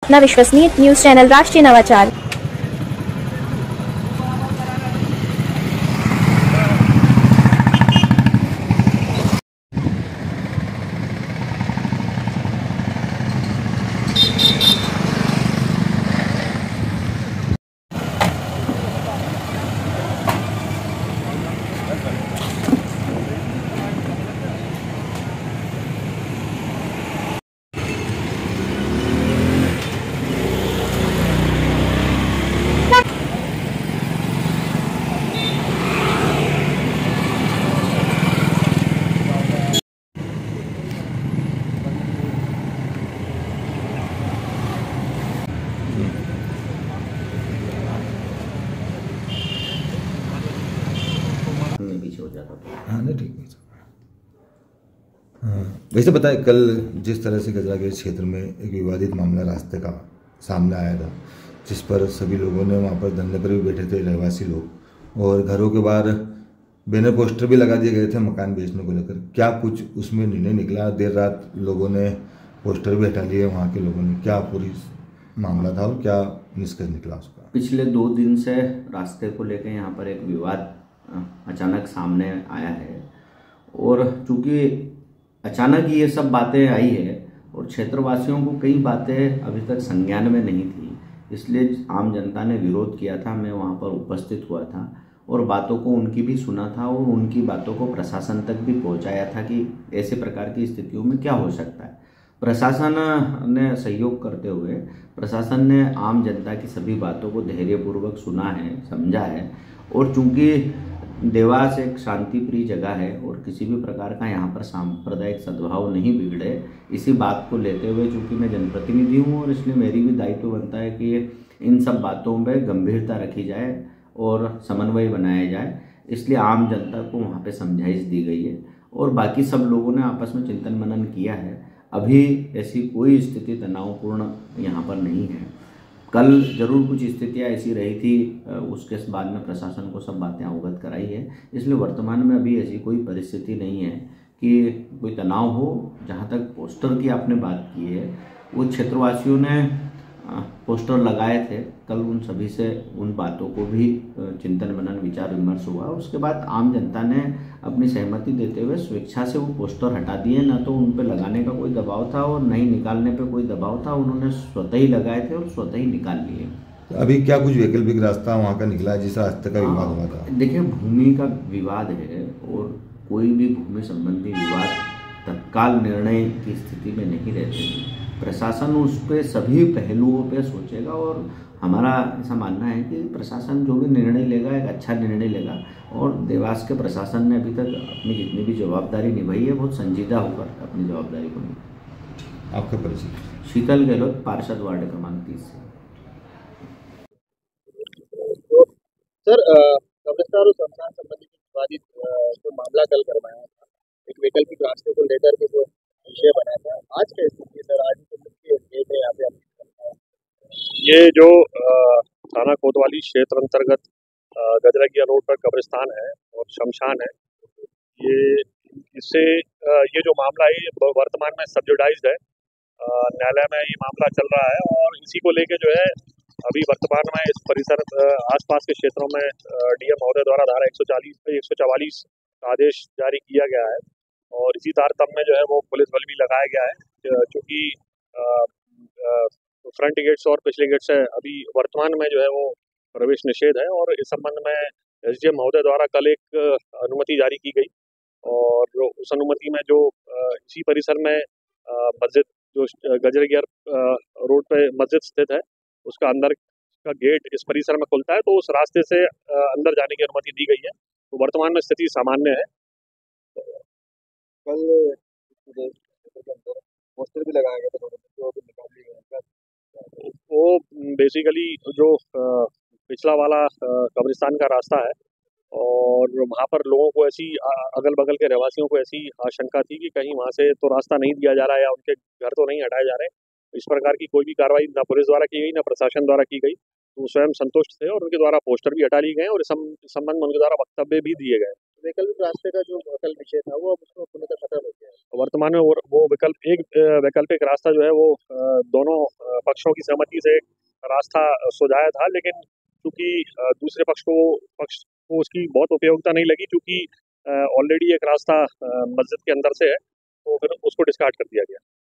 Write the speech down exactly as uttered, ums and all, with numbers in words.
अपना विश्वसनीय news channel राष्ट्रीय नवाचार। में पीछे हो जाता था। हाँ नहीं ठीक है। हाँ वैसे पता है कल जिस तरह से गजरा के क्षेत्र में एक विवादित मामला रास्ते का सामने आया था, जिस पर सभी लोगों ने वहाँ पर धरने पर भी बैठे थे रहवासी लोग, और घरों के बाहर बैनर पोस्टर भी लगा दिए गए थे मकान बेचने को लेकर, क्या कुछ उसमें निर्णय निकला? देर रात लोगों ने पोस्टर भी हटा लिए वहाँ के लोगों ने, क्या पूरी मामला था और क्या निष्कर्ष निकला उसका? पिछले दो दिन से रास्ते को लेकर यहाँ पर एक विवाद अचानक सामने आया है, और चूंकि अचानक ये सब बातें आई है और क्षेत्रवासियों को कई बातें अभी तक संज्ञान में नहीं थी, इसलिए आम जनता ने विरोध किया था। मैं वहाँ पर उपस्थित हुआ था और बातों को उनकी भी सुना था और उनकी बातों को प्रशासन तक भी पहुँचाया था कि ऐसे प्रकार की स्थितियों में क्या हो सकता है। प्रशासन ने सहयोग करते हुए प्रशासन ने आम जनता की सभी बातों को धैर्यपूर्वक सुना है, समझा है, और चूंकि देवास एक शांति प्रिय जगह है और किसी भी प्रकार का यहाँ पर सांप्रदायिक सद्भाव नहीं बिगड़े, इसी बात को लेते हुए चूंकि मैं जनप्रतिनिधि हूँ और इसलिए मेरी भी दायित्व बनता है कि इन सब बातों में गंभीरता रखी जाए और समन्वय बनाया जाए, इसलिए आम जनता को वहाँ पे समझाइश दी गई है और बाकी सब लोगों ने आपस में चिंतन मनन किया है। अभी ऐसी कोई स्थिति तनावपूर्ण यहाँ पर नहीं है। कल जरूर कुछ स्थितियाँ ऐसी रही थी, उसके बाद में प्रशासन को सब बातें अवगत कराई है, इसलिए वर्तमान में अभी ऐसी कोई परिस्थिति नहीं है कि कोई तनाव हो। जहाँ तक पोस्टर की आपने बात की है, वो क्षेत्रवासियों ने पोस्टर लगाए थे, कल उन सभी से उन बातों को भी चिंतन मनन विचार विमर्श हुआ। उसके बाद आम जनता ने अपनी सहमति देते हुए स्वेच्छा से वो पोस्टर हटा दिए, ना तो उन पे लगाने का कोई दबाव था और नहीं निकालने पे कोई दबाव था, उन्होंने स्वतः ही लगाए थे और स्वतः ही निकाल लिए। तो अभी क्या कुछ वैकल्पिक रास्ता वहाँ का निकला है जिस रास्ते का विवाद हुआ था? देखिए, भूमि का विवाद है और कोई भी भूमि संबंधी विवाद तत्काल निर्णय की स्थिति में नहीं रहते हैं। प्रशासन उस पर सभी पहलुओं पे सोचेगा और हमारा ऐसा मानना है कि प्रशासन जो भी निर्णय लेगा एक अच्छा निर्णय लेगा, और देवास के प्रशासन ने अभी तक अपनी जितनी भी जवाबदारी निभाई है बहुत संजीदा होकर अपनी जवाबदारी को निभाई। आपका परिचय? शीतल गहलोत, पार्षद वार्ड क्रमांक तीस से। सर, कब्रिस्तान और शमशान संबंधी विवादित जो मामला कल करवाया था, एक वैकल्पिक रास्ते को लेकर के जो विषय बना था, आज क्या स्थिति सर? आज तो यहाँ पे ये जो थाना कोतवाली क्षेत्र अंतर्गत गजरागिया रोड पर कब्रिस्तान है और शमशान है, ये इससे ये जो मामला है ये वर्तमान में सब्जुडाइज्ड है, न्यायालय में ये मामला चल रहा है और इसी को लेके जो है अभी वर्तमान में इस परिसर आसपास के क्षेत्रों में डीएम महोदय द्वारा धारा एक सौ चालीस पे एक सौ चवालीस का आदेश जारी किया गया है और इसी तारतम्य में जो है वो पुलिस बल भी लगाया गया है, क्योंकि फ्रंट गेट से और पिछले गेट से अभी वर्तमान में जो है वो प्रवेश निषेध है। और इस संबंध में एसडीएम महोदय द्वारा कल एक अनुमति जारी की गई और उस अनुमति में जो इसी परिसर में मस्जिद जो गजरागिया रोड पे मस्जिद स्थित है उसका अंदर का गेट इस परिसर में खुलता है, तो उस रास्ते से अंदर जाने की अनुमति दी गई है। तो वर्तमान में स्थिति सामान्य है। कल पोस्टर भी लगाया गया था, तो निकाल दिए गए। वो बेसिकली जो पिछला वाला कब्रिस्तान का रास्ता है और वहाँ पर लोगों को ऐसी अगल बगल के रहवासियों को ऐसी आशंका थी कि कहीं वहाँ से तो रास्ता नहीं दिया जा रहा है या उनके घर तो नहीं हटाए जा रहे। इस प्रकार की कोई भी कार्रवाई ना पुलिस द्वारा की गई ना प्रशासन द्वारा की गई। तो स्वयं संतुष्ट थे और उनके द्वारा पोस्टर भी हटा लिए गए और इस सम- इस संबंध में उनके द्वारा वक्तव्य भी दिए गए। वैकल्पिक रास्ते का जो अटल विषय था वो अब उसको पूर्णतः खत्म हो गया है। वर्तमान में वो वो विकल्प एक अ, वैकल्पिक रास्ता जो है वो अ, दोनों अ, पक्षों की सहमति से एक रास्ता सुझाया था, लेकिन चूंकि अ, दूसरे पक्ष को पक्ष को उसकी बहुत उपयोगिता नहीं लगी, क्योंकि ऑलरेडी एक रास्ता अ, मस्जिद के अंदर से है, तो फिर उसको डिस्कार्ड कर दिया गया।